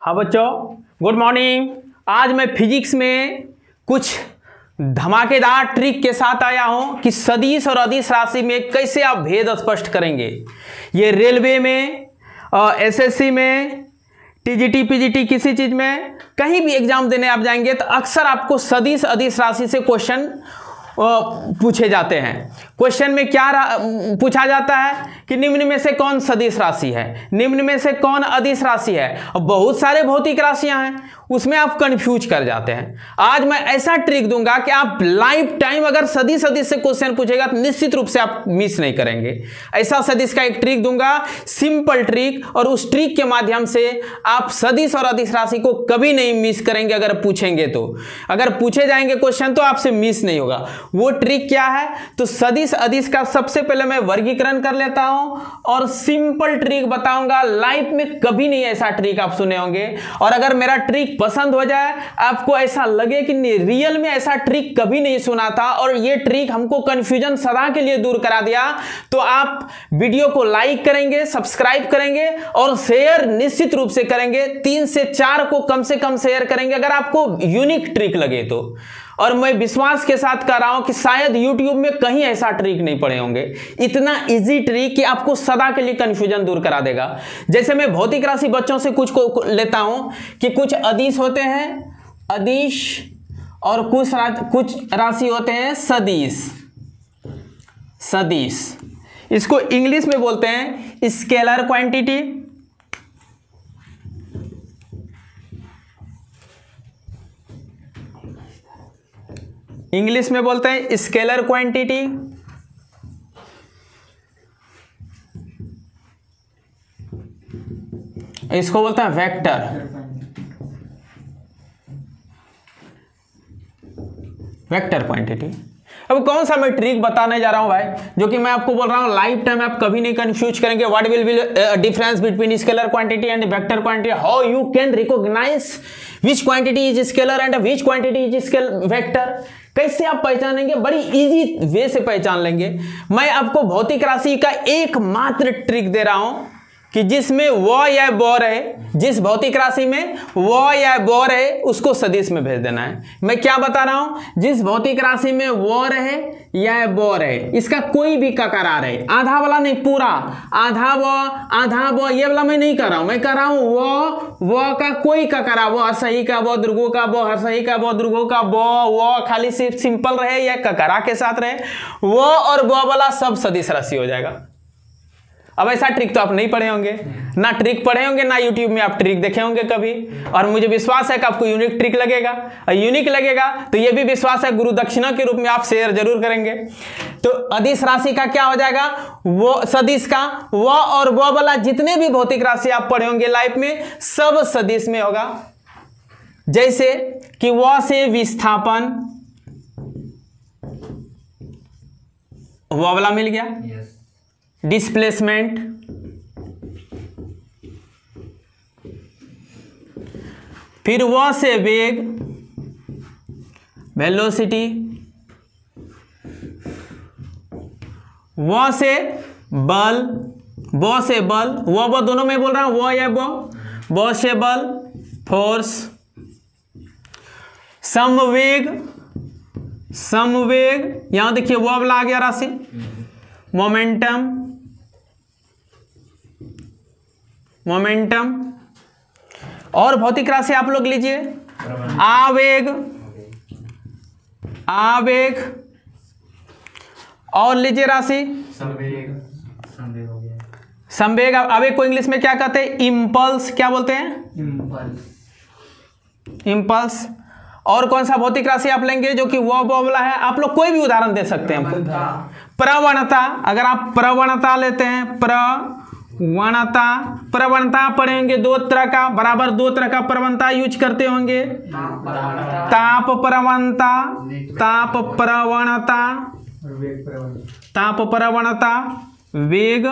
हाँ बच्चों, good morning. आज मैं फिजिक्स में कुछ धमाकेदार ट्रिक के साथ आया हूं कि सदिश और अदिश राशि में कैसे आप भेद स्पष्ट करेंगे। ये रेलवे में, एसएससी में, टीजीटी, पीजीटी, किसी चीज में कहीं भी एग्जाम देने आप जाएंगे तो अक्सर आपको सदिश अदिश राशि से क्वेश्चन पूछे जाते हैं। क्वेश्चन में क्या पूछा जाता है कि निम्न में से कौन सदिश राशि है, निम्न में से कौन अदिश राशि है, और बहुत सारे भौतिक राशियां हैं, उसमें आप कंफ्यूज कर जाते हैं। आज मैं ऐसा ट्रिक दूंगा कि आप लाइफ टाइम अगर सदिश अदिश से क्वेश्चन पूछेगा तो निश्चित रूप से आप मिस नहीं करेंगे। ऐसा सदिश का एक ट्रिक दूंगा, सिंपल ट्रिक, और उस ट्रिक के माध्यम से आप सदिश और अदिश राशि को कभी नहीं मिस करेंगे। अगर पूछेंगे तो, अगर पूछे जाएंगे क्वेश्चन तो आपसे मिस नहीं होगा। वो ट्रिक क्या है? तो सदिश अदिश का सबसे पहले मैं वर्गीकरण कर लेता हूं और सिंपल ट्रिक बताऊंगा। लाइफ में कभी नहीं ऐसा ट्रिक आप सुने होंगे, और अगर मेरा ट्रिक पसंद हो जाए, आपको ऐसा लगे कि रियल में ऐसा ट्रिक कभी नहीं सुना था और ये ट्रिक हमको कंफ्यूजन सदा के लिए दूर करा दिया, तो आप वीडियो को लाइक करेंगे, सब्सक्राइब करेंगे और शेयर निश्चित रूप से करेंगे। 3 से 4 को कम से कम शेयर करेंगे अगर आपको यूनिक ट्रिक लगे तो। और मैं विश्वास के साथ कह रहा हूं कि शायद YouTube में कहीं ऐसा ट्रिक नहीं पड़े होंगे। इतना इजी ट्रिक कि आपको सदा के लिए कंफ्यूजन दूर करा देगा। जैसे मैं भौतिक राशि बच्चों से कुछ को लेता हूं कि कुछ अदिश होते हैं, अदिश, और कुछ राशि होते हैं सदिश। सदिश इसको इंग्लिश में बोलते हैं स्केलर क्वांटिटी। इंग्लिश में बोलते हैं स्केलर क्वांटिटी। इसको बोलते हैं वेक्टर। Vector quantity. अब कौन सा मैं ट्रिक बताने जा रहा हूं भाई, जो कि मैं आपको बोल रहा हूं लाइफ टाइम आप कभी नहीं कंफ्यूज करेंगे। What will be difference between scalar quantity and vector quantity, how you can recognise which quantity is scalar and which quantity is scale vector. कैसे आप पहचानेंगे? बड़ी इजी वे से पहचान लेंगे। मैं आपको भौतिक राशि का एकमात्र ट्रिक दे रहा हूं कि जिसमें व या ब रहे, जिस भौतिक राशि में व या ब रहे उसको सदिश में भेज देना है। मैं क्या बता रहा हूं? जिस भौतिक राशि में व रहे या ब रहे, इसका कोई भी ककरा रहे, आधा वाला नहीं, पूरा आधा व ये वाला मैं नहीं कर रहा हूं। मैं कर रहा हूं व का कोई ककरा, व असही का, व दुर्गो का, व हर्षही का, व दुर्गो का, व खाली सिर्फ सिंपल रहे या ककरा के साथ रहे, व और ब वाला सब सदिश राशि हो जाएगा। अब ऐसा ट्रिक तो आप नहीं पढ़े होंगे, ना ट्रिक पढ़े होंगे, ना YouTube में आप ट्रिक देखे होंगे कभी, और मुझे विश्वास है कि आपको यूनिक ट्रिक लगेगा। और यूनिक लगेगा तो ये भी विश्वास है गुरु दक्षिणा के रूप में आप शेयर जरूर करेंगे। तो अदिश राशि का क्या हो जाएगा? वो सदिश का व और व वाला जितने भी भौतिक राशि आप पढ़े होंगे लाइफ में, सब सदिश में होगा। जैसे कि व से विस्थापन, व वाला मिल गया। डिस्प्लेसमेंट, फिर व से वेग, वेलोसिटी, व से बल, व से बल, व दोनों में बोल रहा हूं, व या व से बल, फोर्स, समवेग, यहां देखिए व वाला आ गया राशि, मोमेंटम, और भौतिक राशि आप लोग लीजिए आवेग, और लीजिए राशि संवेग। आवेग को इंग्लिश में क्या कहते हैं? इम्पल्स। क्या बोलते हैं? इम्पल्स। और कौन सा भौतिक राशि आप लेंगे जो कि वो वाला है? आप लोग कोई भी उदाहरण दे सकते हैं। प्रवणता, अगर आप प्रवणता लेते हैं, प्रवणता पढ़ेंगे 2 तरह का, बराबर 2 तरह का प्रवणता यूज करते होंगे। ताप प्रवणता, वेग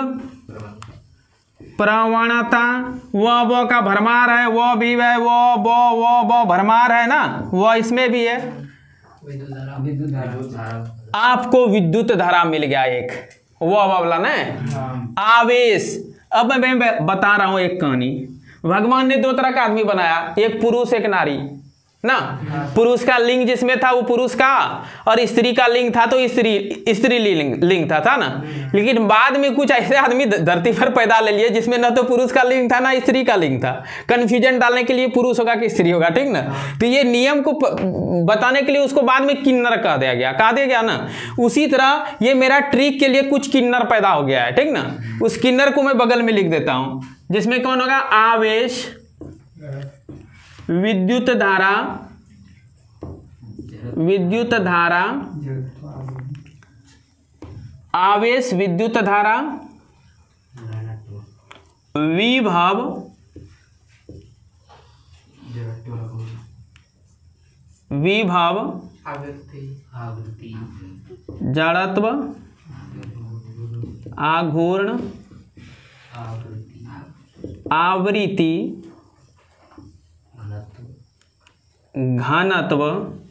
प्रवणता, वो का भरमार है, वो भी है, वो भरमार है ना, वो इसमें भी है। आपको विद्युत धारा मिल गया एक, वो वाला ना आवेश। अब मैं बता रहा हूं एक कहानी। भगवान ने दो तरह का आदमी बनाया, एक पुरुष एक नारी ना। पुरुष का लिंग जिसमें था वो पुरुष का, और स्त्री का लिंग था तो स्त्री लिंग था ना। लेकिन बाद में कुछ ऐसे आदमी धरती पर पैदा ले लिए जिसमें न तो पुरुष का लिंग था ना स्त्री का लिंग था, कंफ्यूजन डालने के लिए पुरुष होगा कि स्त्री होगा, ठीक ना। तो ये नियम को बताने के लिए उसको बाद में किन्नर कह दिया गया ना। उसी तरह ये मेरा ट्रिक के लिए कुछ किन्नर पैदा हो गया है, ठीक ना। उस किन्नर को मैं बगल में लिख देता हूं, जिसमें कौन होगा, आवेश, विद्युत धारा, आवेश, विद्युत धारा, विभव, जड़त्व, आघूर्ण, आवृत्ति, घनत्व,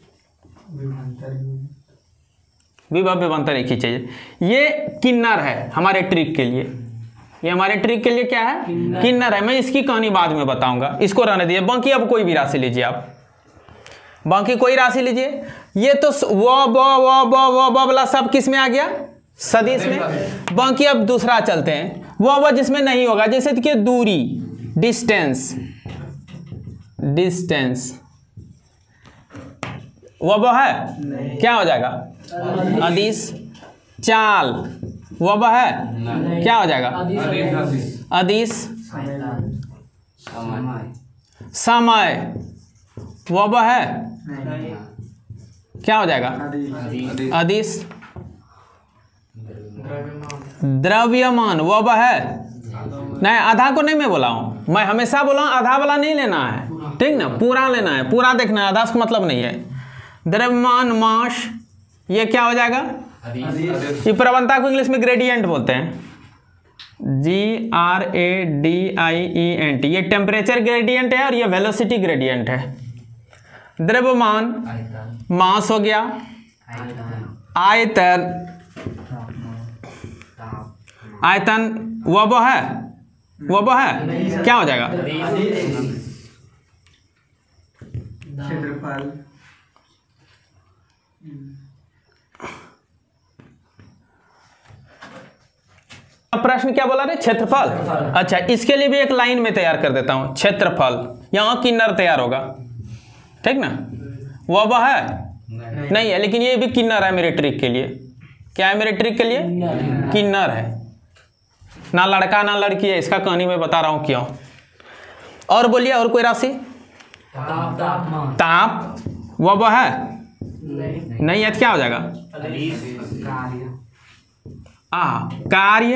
विभव, विभवांतर एक ही चाहिए। ये किन्नर है हमारे ट्रिक के लिए। ये हमारे ट्रिक के लिए क्या है, किन्नर है। मैं इसकी कहानी बाद में बताऊंगा, इसको रहने दीजिए। बाकी अब कोई भी राशि लीजिए, आप बाकी कोई राशि लीजिए। ये तो वो वाला सब किस में आ गया, सदिश में। बाकी अब दूसरा चलते हैं, वो जिसमें नहीं होगा, जैसे कि दूरी, डिस्टेंस, वो है क्या हो जाएगा, अदिश। चाल वो है क्या हो जाएगा, अदिश। समय वो है क्या हो जाएगा, अदिश। द्रव्यमान वो है नहीं, आधा को नहीं मैं बोला हूं, मैं हमेशा बोला हूं आधा वाला नहीं लेना है, ठीक ना, पूरा लेना है, पूरा देखना है, आधा का मतलब नहीं है। द्रव्यमान, मास, ये क्या हो जाएगा, ये प्रवणता को इंग्लिश में ग्रेडियंट बोलते हैं, GRADIENT। ये टेम्परेचर ग्रेडियंट है और ये वेलोसिटी ग्रेडियंट है। द्रव्यमान, मास हो गया, आयतन, वो है क्या हो जाएगा, क्षेत्रफल। प्रश्न क्या बोला रे, क्षेत्रफल। अच्छा, इसके लिए भी एक लाइन में तैयार कर देता हूं, क्षेत्रफल। यहां किन्नर तैयार होगा, ठीक ना। वो है नहीं है, लेकिन ये भी किन्नर है मेरे ट्रिक के लिए। क्या है मेरे ट्रिक के लिए, किन्नर है। ना लड़का ना लड़की है, इसका कहानी मैं बता रहा हूं क्यों। और बोलिए, और कोई राशि, ताप वो है नहीं है, क्या हो जाएगा, कार्य,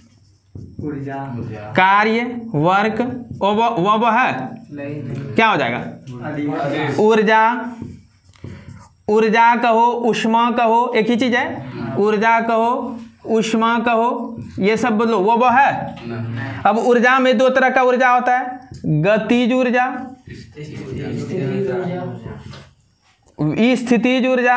कार्य, वर्क, वो है क्या हो जाएगा, ऊर्जा, ऊर्जा कहो, उष्मा कहो, एक ही चीज है, ऊर्जा कहो, उष्मा कहो, ये सब बोलो, वो है। अब ऊर्जा में दो तरह का ऊर्जा होता है, गतिज ऊर्जा, स्थितिज ऊर्जा।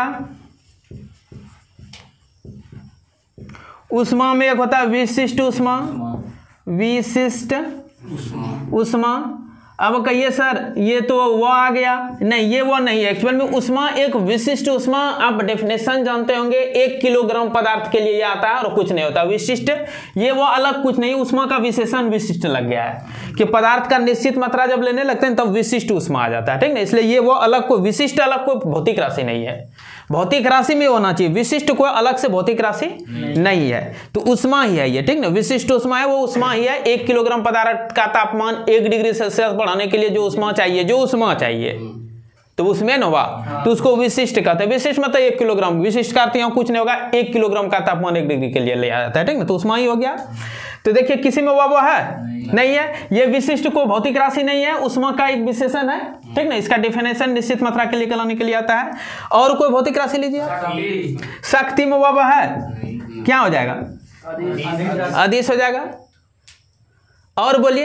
उष्मा में एक होता है विशिष्ट उष्मा, विशिष्ट उष्मा। अब कहिए सर ये तो वो आ गया, नहीं ये वो नहीं है। एक्चुअल में उष्मा एक विशिष्ट उष्मा, आप डेफिनेशन जानते होंगे, 1 किलोग्राम पदार्थ के लिए ये आता है और कुछ नहीं होता। विशिष्ट ये वो अलग कुछ नहीं, उष्मा का विशेषण विशिष्ट लग गया है कि पदार्थ का निश्चित मात्रा जब लेने लगते हैं तब विशिष्ट उष्मा आ जाता है, ठीक ना। इसलिए ये वो अलग को विशिष्ट अलग को भौतिक राशि नहीं है, भौतिक राशि में होना चाहिए, विशिष्ट कोई अलग से भौतिक राशि नहीं है। तो उष्मा ही है ये, ठीक ना, विशिष्ट उष्मा है, वो उष्मा ही है। 1 किलोग्राम पदार्थ का तापमान 1 डिग्री सेल्सियस बढ़ाने के लिए जो उष्मा चाहिए, तो उसमें नोवा, तो उसको विशिष्ट कहते हैं। विशिष्ट मतलब 1 किलोग्राम, विशिष्ट करते हैं कुछ नहीं होगा, 1 किलोग्राम का तापमान 1 डिग्री के लिए ले जाता है, ठीक ना, तो उष्मा ही हो गया। तो देखिए किसी में वो है नहीं है, ये विशिष्ट को भौतिक राशि नहीं है, उष्मा का एक विशेषण है, ठीक ना। इसका डेफिनेशन निश्चित मात्रा के लिए कहलाने के लिए आता है। और कोई भौतिक राशि लीजिए, शक्ति में वो है क्या हो जाएगा, अदिश हो जाएगा। और बोलिए,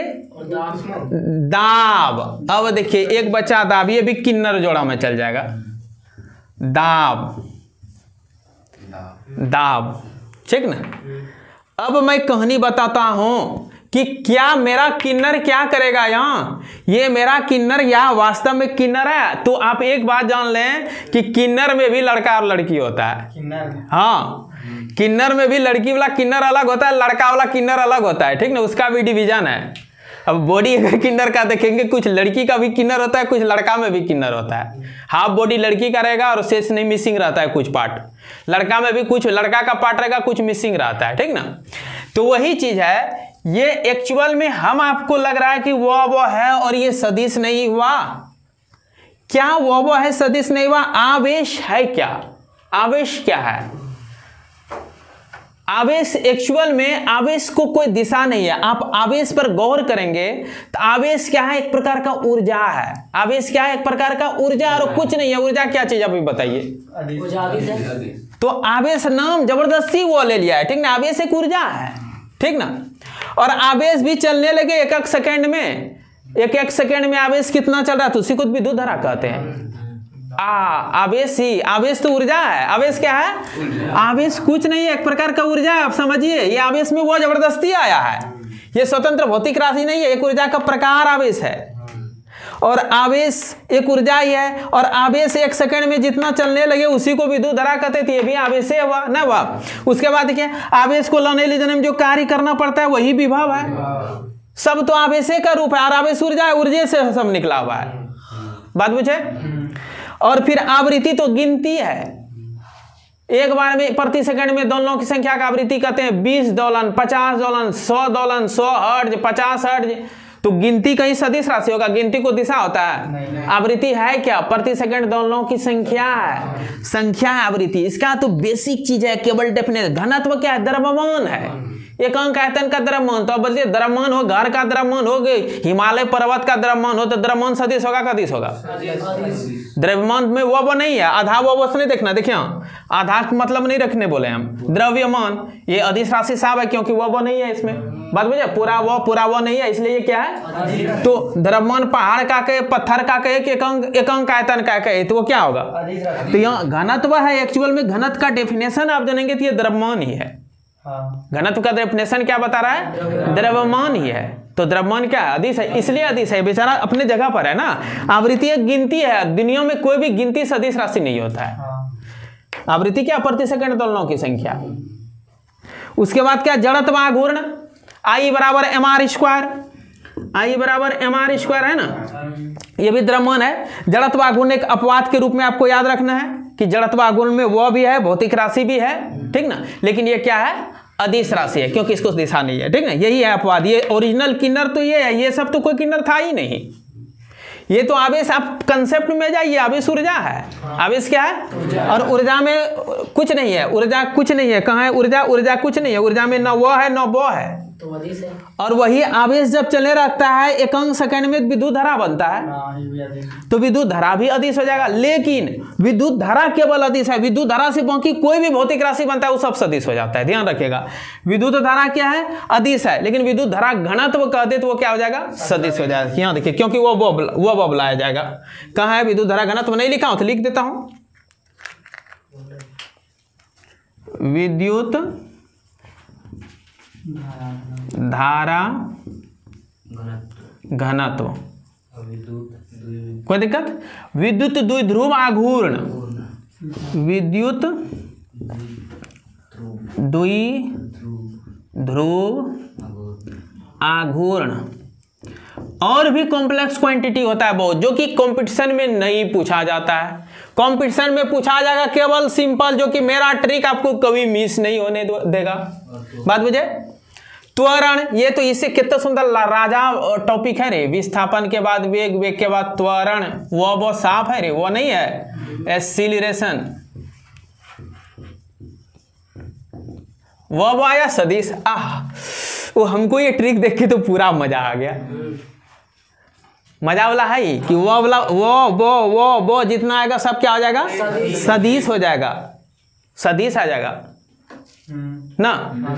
दाब। अब देखिए एक बच्चा दाब, ये भी किन्नर जोड़ा में चल जाएगा, दाब, दाब, ठीक ना। अब मैं कहानी बताता हूं कि क्या मेरा किन्नर क्या करेगा, यहाँ ये मेरा किन्नर यहाँ वास्तव में किन्नर है। तो आप एक बात जान लें कि किन्नर में भी लड़का और लड़की होता है। हाँ, किन्नर में भी लड़की वाला किन्नर अलग होता है, लड़का वाला किन्नर अलग होता है, ठीक ना, उसका भी डिवीजन है। अब बॉडी अगर किन्नर का देखेंगे, कुछ लड़की का भी किन्नर होता है, कुछ लड़का में भी किन्नर होता है। हाफ बॉडी लड़की का रहेगा और शेष नहीं, मिसिंग रहता है कुछ पार्ट। लड़का में भी कुछ लड़का का पार्ट रहेगा, कुछ मिसिंग रहता है, ठीक ना। तो वही चीज है, ये एक्चुअल में हम आपको लग रहा है कि वो है और ये सदिश नहीं हुआ। क्या वो है, सदिश नहीं हुआ। आवेश है क्या, आवेश क्या है? आवेश एक्चुअल में आवेश को कोई दिशा नहीं है। आप आवेश पर गौर करेंगे तो आवेश क्या है, एक प्रकार का ऊर्जा है। आवेश क्या है, एक प्रकार का ऊर्जा, और कुछ नहीं है। ऊर्जा क्या चीज अभी बताइए। तो आवेश नाम जबरदस्ती वो ले लिया है, ठीक ना। आवेश एक ऊर्जा है, ठीक ना। और आवेश भी चलने लगे एक एक सेकेंड में। एक एक सेकेंड में आवेश कितना चल रहा है, तो उसी को विद्युत धारा कहते हैं। आवेश ही, आवेश तो ऊर्जा है। आवेश क्या है, आवेश कुछ नहीं है, एक प्रकार का ऊर्जा है। आप समझिए, ये आवेश में वो जबरदस्ती आया है। ये स्वतंत्र भौतिक राशि नहीं है, एक ऊर्जा का प्रकार आवेश है। और आवेश एक ऊर्जा ही है। और आवेश एक सेकंड में जितना चलने लगे उसी को विद्युत धारा कहते थे। ये भी आवेश है, हुआ ना हुआ। उसके बाद क्या, आवेश को लाने ले जाने में जो कार्य करना पड़ता है वही विभव है। सब तो आवेश का रूप है। और आवेश ऊर्जा है, ऊर्जा से सब निकला हुआ है। बात बुझे। और फिर आवृत्ति तो गिनती है। एक बार में प्रति सेकंड में दोलनों की संख्या का आवृत्ति कहते हैं 20 दोलन, 50 दोलन, 100 दोलन, 100 हर्ट्ज, 50 हर्ट्ज। तो गिनती कहीं सदिश राशि होगा, गिनती को दिशा होता है। आवृत्ति है क्या, प्रति सेकंड दोलनों की संख्या है, संख्या है आवृत्ति। इसका तो बेसिक चीज है, केवल डेफिनेट। घनत्व क्या है, द्रव्यमान है। एकांक आयतन का द्रव्यमान, तो अब बोलिए द्रव्यमान हो, घर का द्रव्यमान हो गई, हिमालय पर्वत का द्रव्यमान हो, तो द्रव्यमान सदिश होगा, कदिश होगा। द्रव्यमान में वो नहीं है, आधा वो नहीं देखना। देखिए आधा मतलब नहीं रखने बोले हम। द्रव्यमान ये अदिश राशि साहब है, क्योंकि वो नहीं है इसमें। बात बुझे, पूरा वो नहीं है, इसलिए ये क्या है। तो द्रव्यमान पहाड़ का कहे, पत्थर का कहे, एकांक आयतन का कहे, तो वो क्या होगा। तो यहाँ घनत्व है। एक्चुअल में घनत्व का डेफिनेशन आप जानेंगे तो ये द्रव्यमान ही है। घनत्व का डेफिनेशन क्या बता रहा है, द्रव्यमान ही है। तो द्रव्यमान क्या है, अदिश है, इसलिए अदिश है। बेचारा अपने जगह पर है ना। आवृत्ति एक गिनती है, दुनिया में कोई भी गिनती सदिश राशि नहीं होता है। आवृत्ति क्या, प्रति सेकंड दोलनों की संख्या। उसके बाद क्या, जड़त्व आघूर्ण, I बराबर mr स्क्वायर। I बराबर mr स्क्वायर है ना, ये भी द्रव्यमान है। जड़त्व आघूर्ण एक अपवाद के रूप में आपको याद रखना है कि जड़त्व आघूर्ण में वो भी है, भौतिक राशि भी है, ठीक ना। लेकिन ये क्या है, अदिश राशि है, क्योंकि इसको दिशा नहीं है, ठीक ना। यही है अपवाद। ये ओरिजिनल किन्नर तो ये है, ये सब तो कोई किन्नर था ही नहीं। ये तो आवेश, आप कंसेप्ट में जाइए, आवेश ऊर्जा है। आवेश क्या है, और ऊर्जा में कुछ नहीं है। ऊर्जा कुछ नहीं है, कहाँ है ऊर्जा, ऊर्जा कुछ नहीं है। ऊर्जा में न वो है न वो है, तो अदिश है। और वही आवेश जब चले रहता है एकांक सेकंड में विद्युत धारा बनता है, तो विद्युत धारा भी अदिश हो जाएगा। लेकिन विद्युत धारा केवल अदिश है, विद्युत धारा से बाकी कोई भी भौतिक राशि बनता है वो सब सदिश हो जाता है। ध्यान रखिएगा, विद्युत धारा क्या है, अदिश है। लेकिन विद्युत धारा घनत्व कह दे तो वो क्या हो जाएगा, सदिश हो जाएगा। यहाँ देखिए, क्योंकि वो बुलाया जाएगा। कहाँ है विद्युत धारा घनत्व, नहीं लिखा हूं तो लिख देता हूं। विद्युत धारा घनत्व, कोई दिक्कत। विद्युत द्विध्रुव आघूर्ण, विद्युत द्विध्रुव आघूर्ण। और भी कॉम्प्लेक्स क्वांटिटी होता है बहुत, जो कि कंपटीशन में नहीं पूछा जाता है। कंपटीशन में पूछा जाएगा केवल सिंपल, जो कि मेरा ट्रिक आपको कभी मिस नहीं होने देगा। बात बुझे। त्वरण, ये तो इससे कितना सुंदर राजा टॉपिक है रे। विस्थापन के बाद वेग, वेग के बाद त्वरण, वो साफ है रे, वो नहीं है। एक्सीलरेशन, वो आया सदिश। वो हमको ये ट्रिक देख के तो पूरा मजा आ गया। मजा वाला है ही कि वो वाला वो जितना आएगा सब क्या हो जाएगा, सदिश हो जाएगा, सदिश आ जाएगा ना।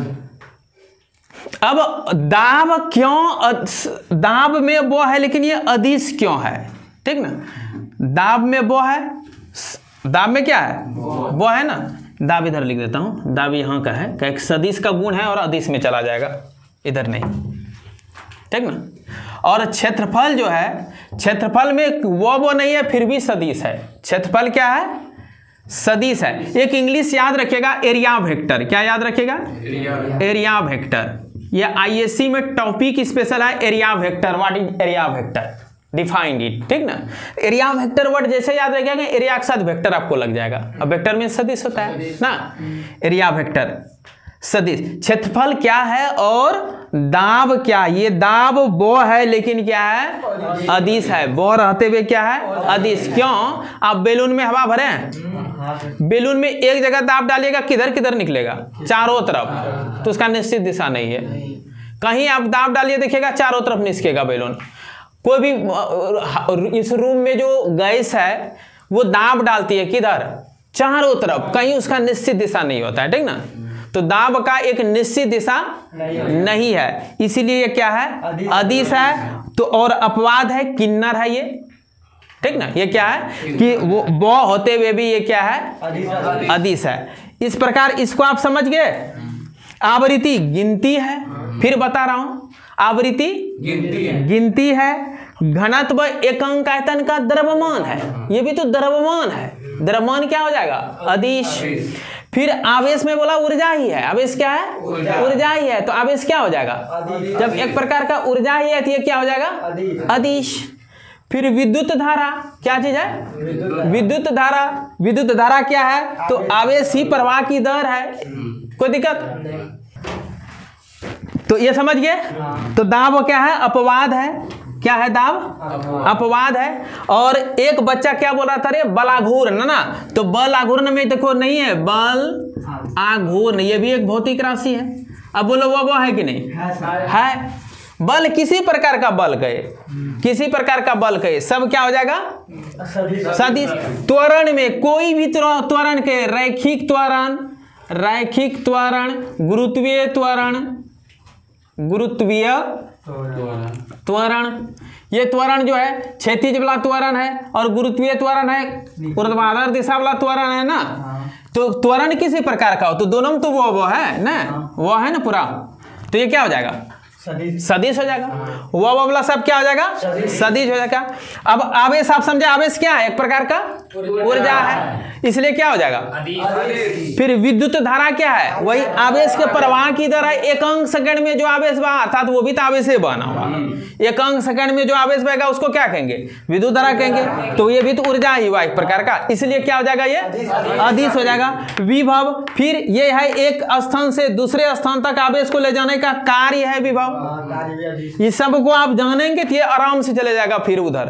अब दाब क्यों, दाब में वो है लेकिन ये अदिश क्यों है, ठीक ना। दाब में वो है, दाब में क्या है, वो है ना। दाब इधर लिख देता हूं, दाब यहाँ का है, एक सदिश का गुण है और अदिश में चला जाएगा, इधर नहीं। ठीक ना। और क्षेत्रफल जो है, क्षेत्रफल में वो नहीं है फिर भी सदिश है। क्षेत्रफल क्या है? सदिश है। एक इंग्लिश याद रखिएगा, एरिया वेक्टर। क्या याद रखिएगा? Area vector. ये आईएससी में टॉपिक स्पेशल है, area vector. What is area vector? Defined it, ठीक ना। एरिया वेक्टर वर्ड जैसे याद रखिएगा, एरिया के साथ वेक्टर आपको लग जाएगा। अब वेक्टर में सदिश होता है ना, एरिया वेक्टर सदिश। क्षेत्रफल क्या है और दाब क्या? ये दाब वो है लेकिन क्या है? अदिश है। वो रहते हुए क्या है? अदिश। क्यों? आप बेलून में हवा भरे हैं, बेलून में एक जगह दाब डालिएगा, किधर किधर निकलेगा? चारों तरफ। तो उसका निश्चित दिशा नहीं है। कहीं आप दाब डालिए, देखिएगा चारों तरफ निकलेगा बेलून। कोई भी इस रूम में जो गैस है वो दाब डालती है किधर? चारों तरफ। कहीं उसका निश्चित दिशा नहीं होता है, ठीक ना। तो दाब का एक निश्चित दिशा नहीं है, इसीलिए ये क्या है? अदिश है। तो और अपवाद है, किन्नर है ये, ठीक ना। ये क्या है कि वो होते हुए भी ये क्या है? अदिश है। इस प्रकार इसको आप समझ गए। आवृत्ति गिनती है, फिर बता रहा हूं, आवृत्ति गिनती है। घनत्व एकांक आयतन का द्रव्यमान है, ये भी तो द्रव्यमान है। द्रव्यमान क्या हो जाएगा? अदिश। फिर आवेश में बोला ऊर्जा ही है। आवेश क्या है? ऊर्जा ही है। तो आवेश क्या हो जाएगा? जब एक प्रकार का ऊर्जा ही है तो ये क्या हो जाएगा? अदिश। फिर विद्युत धारा क्या चीज है? विद्युत धारा। विद्युत धारा क्या है? तो आवेश ही प्रवाह की दर है। कोई दिक्कत? तो ये समझ गए। तो दाब क्या है? अपवाद है। क्या है? दाब अपवाद है। और एक बच्चा क्या बोल रहा था रे? बलाघूर्ण ना। तो बल आघूर्ण में देखो नहीं है, बल आघूर्ण ये भी एक भौतिक राशि है। अब बोलो वो है कि नहीं? है। बल किसी प्रकार का बल कहे, किसी प्रकार का बल कहे, सब क्या हो जाएगा? सदिश। त्वरण में कोई भी त्वरण के, रैखिक त्वरण, रैखिक त्वरण, गुरुत्वीय त्वरण, गुरुत्वीय त्वरण। ये त्वरण जो है क्षैतिज वाला त्वरण है और गुरुत्वीय त्वरण है ऊर्ध्वाधर दिशा वाला त्वरण है ना। तो त्वरण किसी प्रकार का हो तो दोनों में तो वो है ना, वो है ना पूरा। तो ये क्या हो जाएगा? सदिश हो जाएगा। वो वाला सब क्या हो जाएगा? सदिश हो जाएगा। अब आवेश आप समझे, आवेश क्या है? एक प्रकार का ऊर्जा है, इसलिए क्या हो जाएगा? फिर विद्युत धारा क्या है? वही आवेश के प्रवाह की दर है। एकांक सेकंड में जो आवेश बहा, अर्थात वो भी तो आवेश से बहना होगा। एकांक सेकंड में जो आवेश बहेगा उसको क्या कहेंगे? विद्युत धारा कहेंगे। तो ये भी तो ऊर्जा ही हुआ एक प्रकार का, इसलिए क्या हो जाएगा? ये अदिश हो जाएगा। विभव, फिर ये है एक स्थान से दूसरे स्थान तक आवेश को ले जाने का कार्य है विभव। ये सब को आप जानेंगे तो ये आराम से चले जाएगा फिर उधर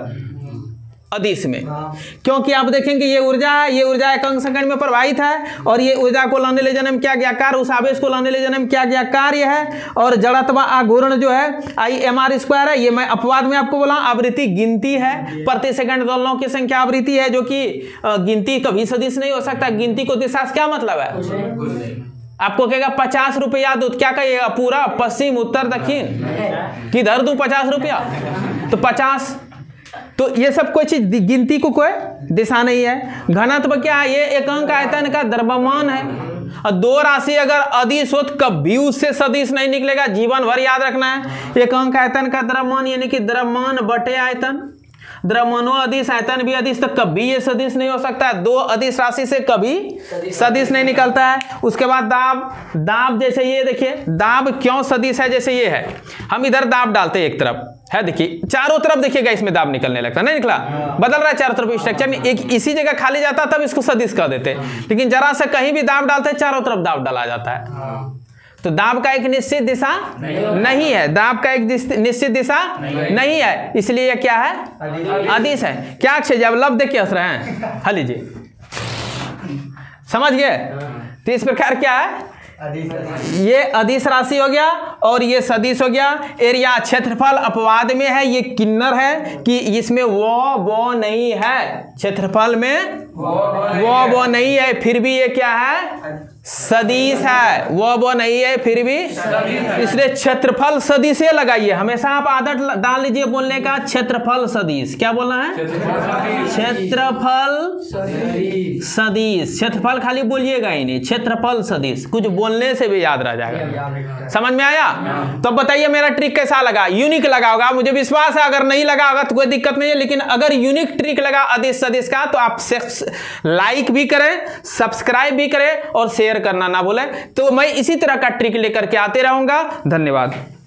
अदिश में। क्योंकि आप देखेंगे ये ऊर्जा है, ये ऊर्जा एकांक सेकंड में प्रवाहित है और ये ऊर्जा को लाने ले जाने में क्या क्या कार्य, उस आवेश को लाने ले जाने में क्या क्या कार्य है। और जड़त्व आघूर्ण जो है I/mr² है। ये मैं अपवाद में आपको बोला। आवृत्ति गिनती है, प्रति सेकंड दोलनों की संख्या आवृत्ति है, जो कि गिनती कभी सदिश नहीं हो सकता। गिनती को दिशा से क्या मतलब है? आपको कहेगा 50 रुपया दो, क्या कहिएगा? पूरा पश्चिम उत्तर दक्षिण किधर दूं 50 रुपया? तो 50। तो ये सब कोई चीज गिनती को कोई दिशा नहीं है। घनत्व क्या है? ये एकांक आयतन का द्रव्यमान है। और दो राशि अगर अदिश हो तो कभी उससे सदिश नहीं निकलेगा, जीवन भर याद रखना है। एकांक आयतन का द्रव्यमान यानी कि द्रव्यमान बटे आयतन। द्रव्यमानो अदिश, आयतन भी अदिश, तो कभी ये सदिश नहीं हो सकता है। दो अदिश राशि से कभी सदिश नहीं निकलता है। उसके बाद दाब, दाब जैसे ये देखिए, दाब क्यों सदिश है? जैसे ये है, हम इधर दाब डालते हैं एक तरफ है, देखिए चारों तरफ देखिएगा इसमें दाब निकलने लगता, नहीं निकला, बदल रहा है चारों तरफ स्ट्रक्चर में। एक इसी जगह खाली जाता तब इसको सदिश कर देते, लेकिन जरा सा कहीं भी दाब डालते चारों तरफ दाब डाला जाता है। तो दाब का एक निश्चित दिशा नहीं है, दाब का एक निश्चित दिशा नहीं है, इसलिए यह क्या है? अदिश है। क्या अक्षय जब लब देख के हंस रहे हैं? हाँ लीजिए, समझ गए? तो इस प्रकार क्या है? ये अदिश राशि हो गया और ये सदिश हो गया। एरिया क्षेत्रफल अपवाद में है, ये किन्नर है कि इसमें वो नहीं है। क्षेत्रफल में वो नहीं है, फिर भी ये क्या है? सदिश है, वो नहीं है फिर भी, इसलिए क्षेत्रफल सदिश से लगाइए। हमेशा आप आदत डाल लीजिए बोलने का, क्षेत्रफल सदिश। क्या बोलना है? क्षेत्रफल सदिश। क्षेत्रफल खाली बोलिएगा ही नहीं, क्षेत्रफल सदिश, कुछ बोलने से भी याद रह जाएगा। समझ में आया? तो बताइए मेरा ट्रिक कैसा लगा? यूनिक लगा होगा, मुझे विश्वास है। अगर नहीं लगा होगा तो कोई दिक्कत नहीं है, लेकिन अगर यूनिक ट्रिक लगा अदिश सदिश का तो आप लाइक भी करें, सब्सक्राइब भी करें और शेयर करना ना भूलें। तो मैं इसी तरह का ट्रिक लेकर के आते रहूंगा। धन्यवाद।